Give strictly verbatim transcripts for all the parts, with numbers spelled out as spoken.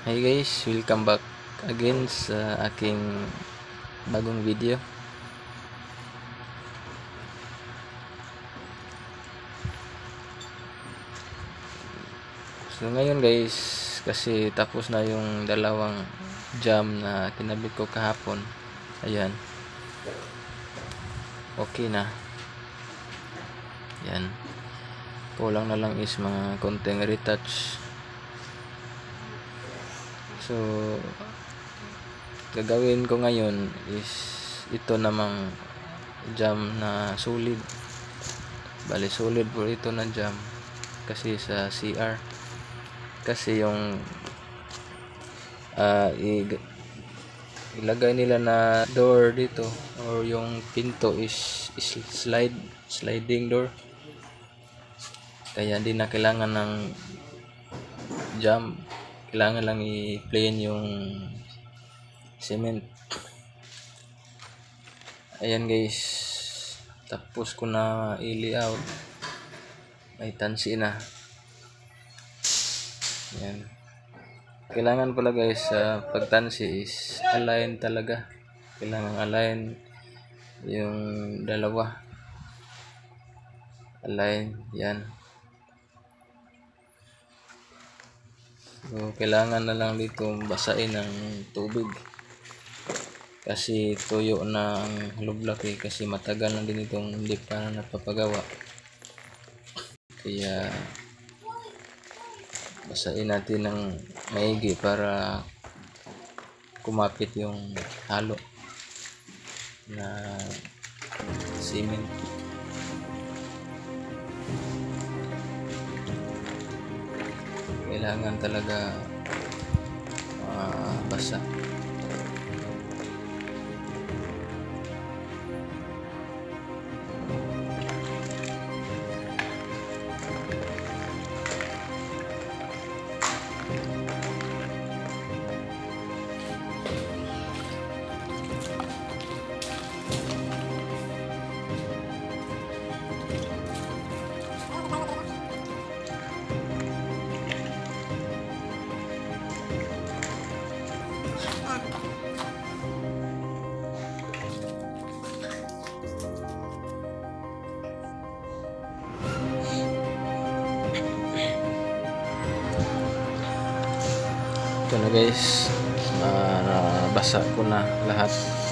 Hey guys, welcome back again sa aking bagong video. So ngayon guys, kasi tapos na yung dalawang jam na kinabit ko kahapon. Ayan. Okay na. Ayan. Kulang na lang is mga konting retouch. So gagawin ko ngayon is ito namang jam na solid. Bali solid po ito na jam kasi sa C R kasi yung uh, ilagay nila na door dito or yung pinto is, is slide sliding door, kaya hindi na kailangan ng jam, kailangan lang i-plain yung cement. Ayan guys, tapos ko na i-layout, may tansi na. Ayan. Kailangan pala guys sa uh, pagtansi is align talaga, kailangan align yung dalawa, align yan. So kailangan na lang dito basain ng tubig kasi tuyo na ang lublak eh, kasi matagal na din itong hindi pa napapagawa, kaya basain natin ng maigi para kumapit yung halo na cement. Kailangan talaga uh, basa. Ito na guys, uh, nabasa ko na lahat.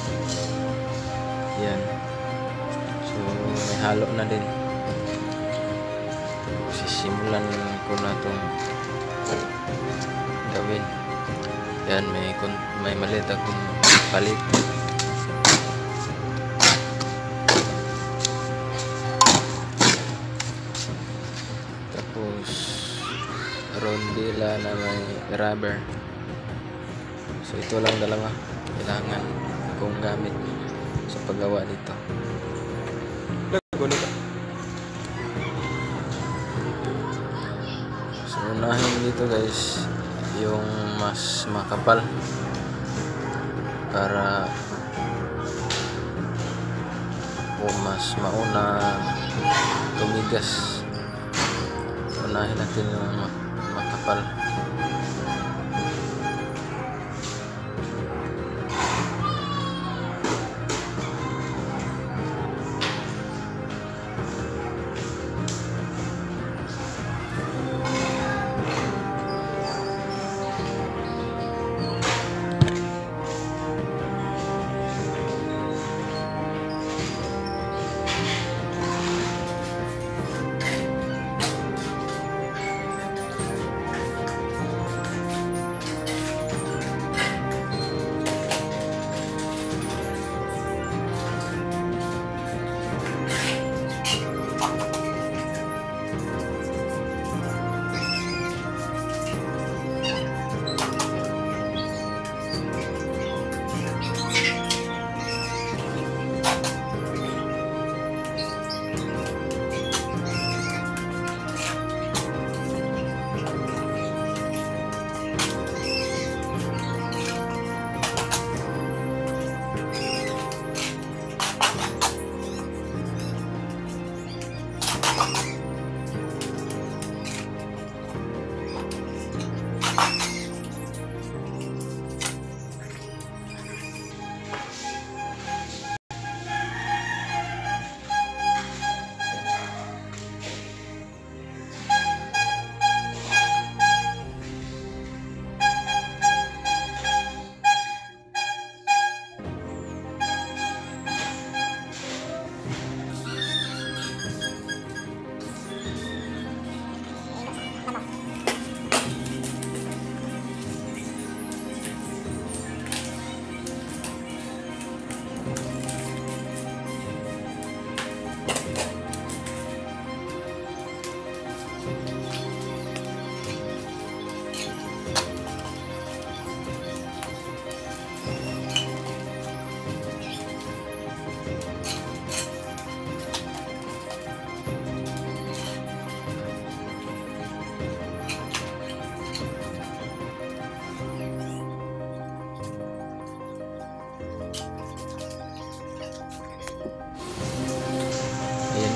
Yan, so may halo na din. Sisimulan ko na itong gawin. Yan, may, may maliit akong palit. Tapos rondila na may rubber. So ito lang dalawa kailangan kong gamit sa paggawa dito. So unahin dito guys yung mas makapal para o mas mauna tumigas. Unahin natin yung makapal.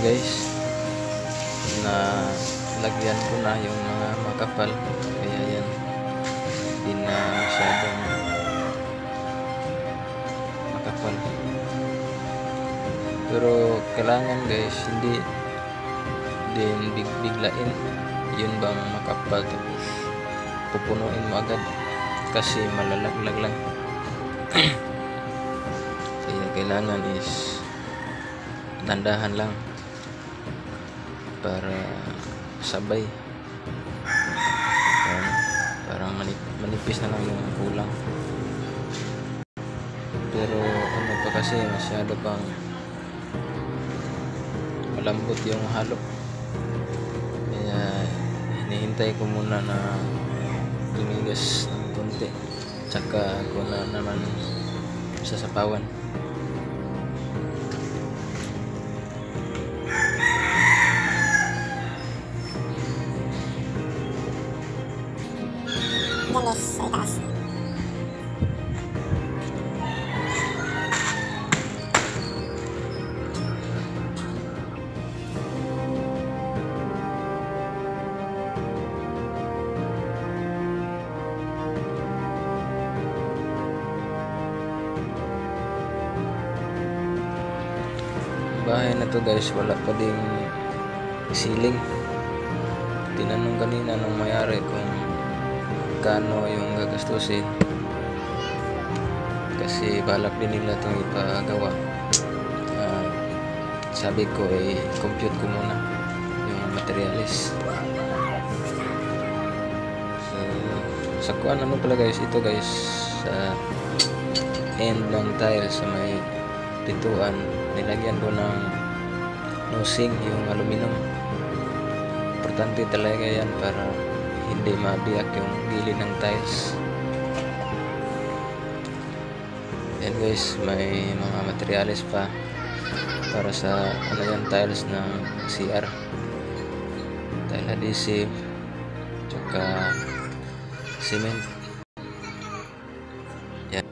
guys, na lagyan ko na yung mga makapal, kaya yan hindi na masyadong makapal. Pero kailangan guys, hindi din big biglain yun bang makapal tapos pupunuin mo agad kasi malalaglag lang. Kaya kailangan is dandahan lang para sabay. Ayan, parang manip manipis na lang yung kulang. Pero ano pa kasi masyado pang malambot yung halo, kaya hinihintay ko muna na tumigas ng konti, tsaka ko na naman sasapawan. Galis sa itaas. Bahay na to guys, wala pa ding ceiling. Tinanong kanina nung mayari kung kano yung gagastusin, kasi balak din nila itong ipagawa. Uh, sabi ko ay eh, compute ko muna yung materialis. So sa kuan ano pala guys, ito guys sa end ng tile sa may pituan, nilagyan ko ng nosing yung aluminum. Importante talaga yan para hindi mabiyak yung gilid ng tiles. Yan guys, may mga materialis pa para sa ano yan, tiles ng C R, tile adhesive, tsaka cement. Yan.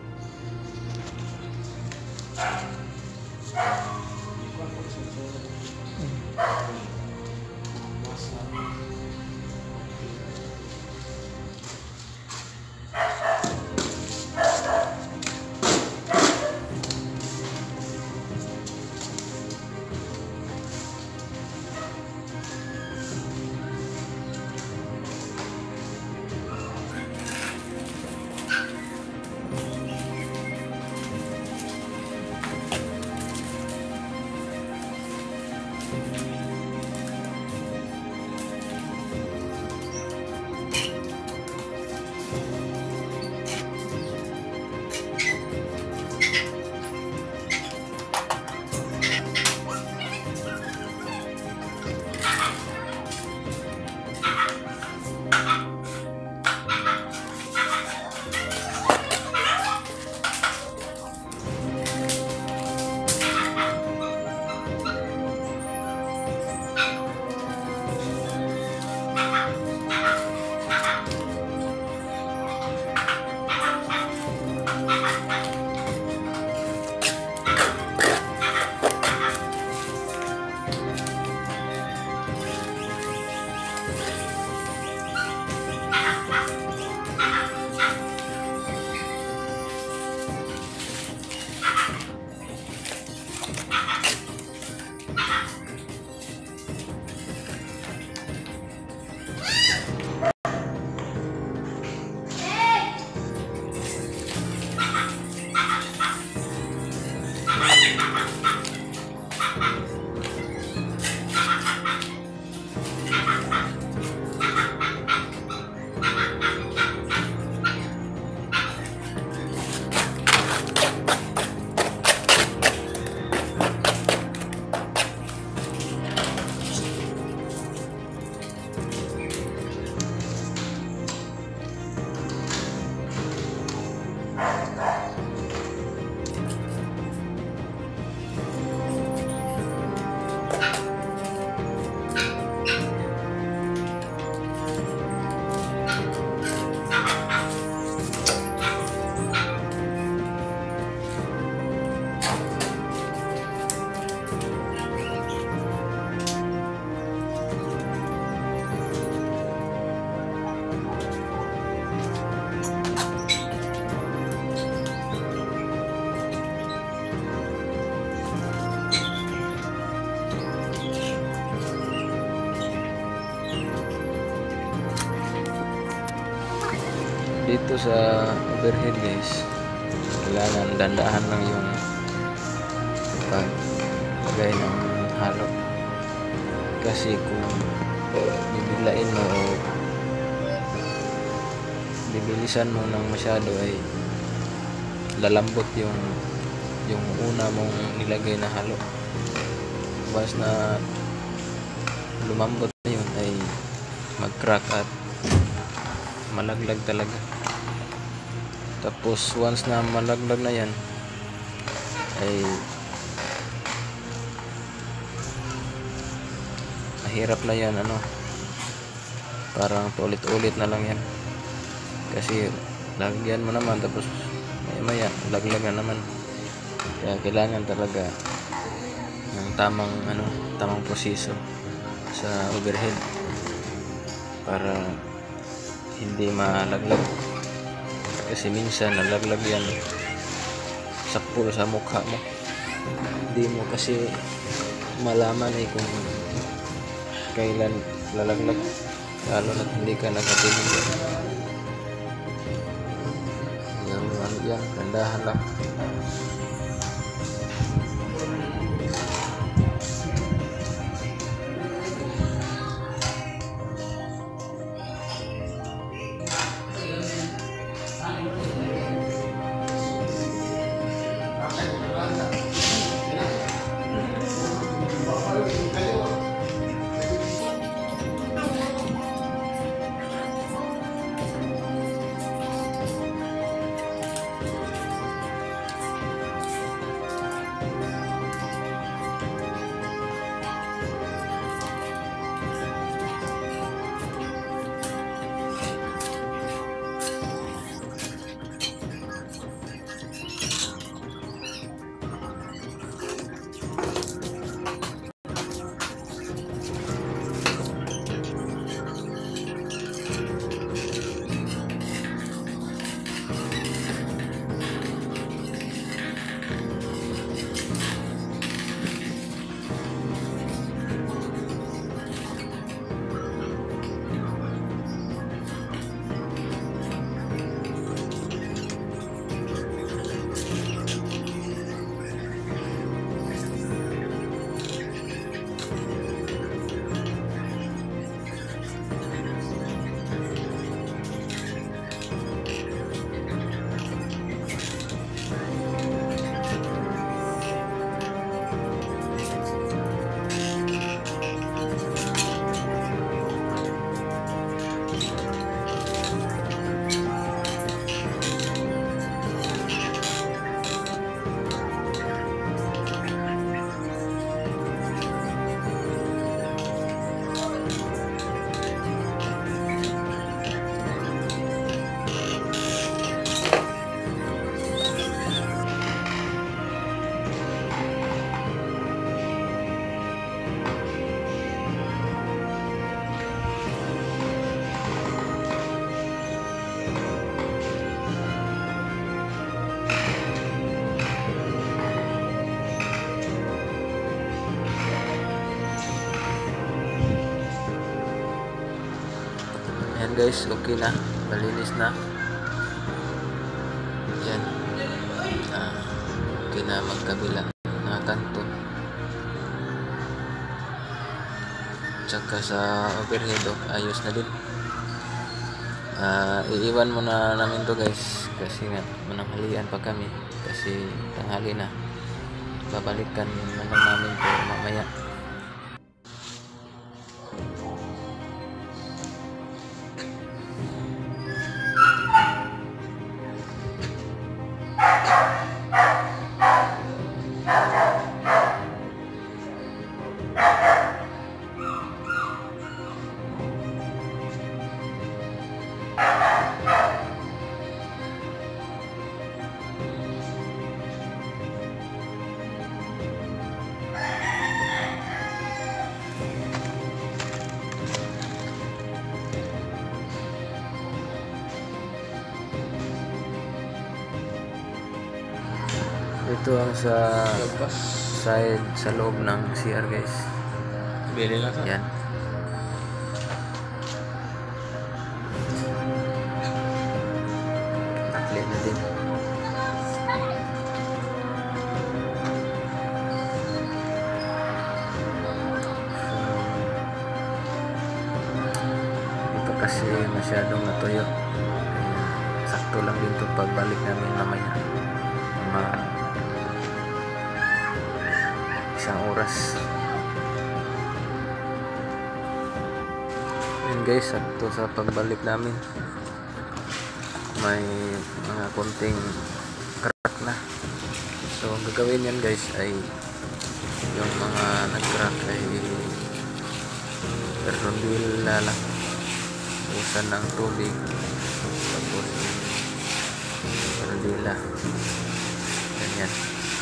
dito sa overhead guys, kailangan dandahan lang yung paglagay ng halo, kasi kung bibilain mo o bibilisan mo ng masyado ay lalambot yung yung una mong nilagay na halo. Bas na lumambot na yun ay mag-crack at malaglag talaga. Tapos once na malaglag na yan ay mahirap na yan, ano, parang ulit-ulit na lang yan, kasi lagyan mo naman tapos maya maya laglag na naman. Kaya kailangan talaga ng tamang ano tamang proseso sa overhead para hindi malaglag, kasi minsan nalaglag yan sakpo sa mukha mo, hindi mo kasi malaman eh kung kailan lalaglag, lalo na hindi ka nakatingin. Yan, yan, yan, kandahan lang. Yan guys, okay na, malinis na yan. Ah, okay na magkabila na kanto, tsaka sa overhead oh, ayos na din. Ah, iiwan muna namin to guys, kasi nga mananghalian pa kami, kasi tanghali na. Babalikan naman namin to mamaya. Ito ang sa side sa loob ng C R guys. Bili lang sa. Yan. din. Ito kasi masyadong natuyo, kaya sakto lang din ito pagbalik namin mamaya, mga isang oras. Yun guys, sakto sa pagbalik namin, may mga konting crack na. So ang gagawin yan guys ay yung mga nag-crack ay rondila lang, usan ng tubig, tapos rondila ganyan.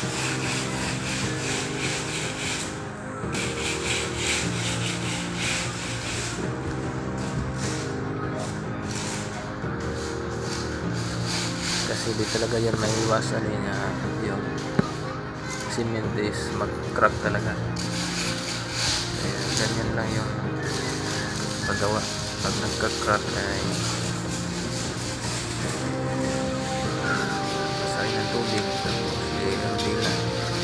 Kasi di talaga yan may iwasan eh, na yung cement is mag-crack talaga. Kaya ganyan lang yung paggawa pag nagka-crack ay basahin ng tubig tapos i-rondila.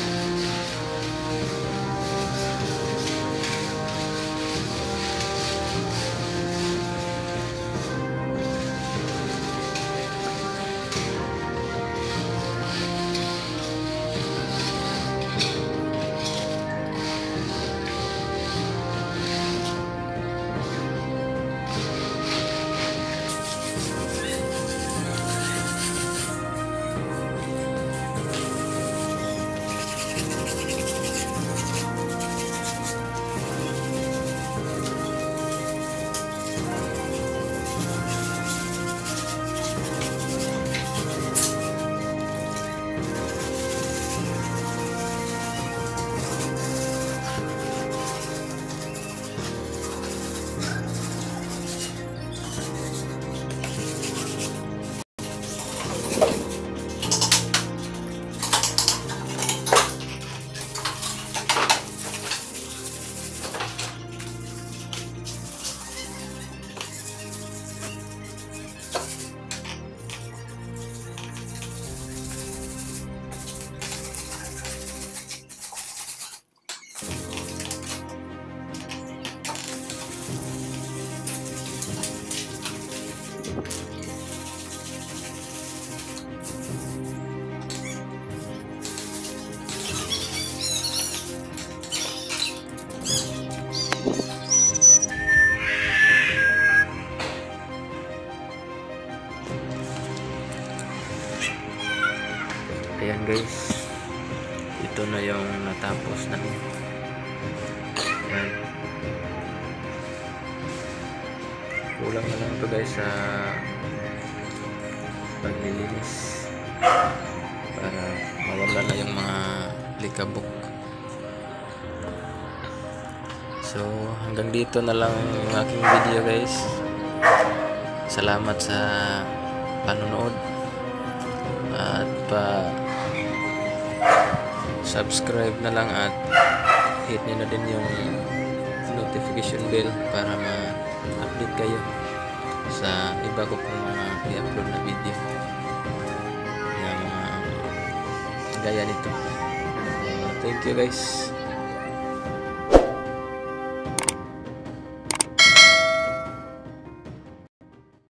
Ayan guys, ito na yung natapos namin. Ayan. Kulang na lang ito guys sa paglilinis para mawala na yung mga likabok. So hanggang dito na lang yung aking video guys. Salamat sa panonood at pa subscribe na lang at hit nyo na din yung notification bell para ma-update kayo sa iba ko pong mga i-upload na video na mga gaya nito. Uh, thank you guys.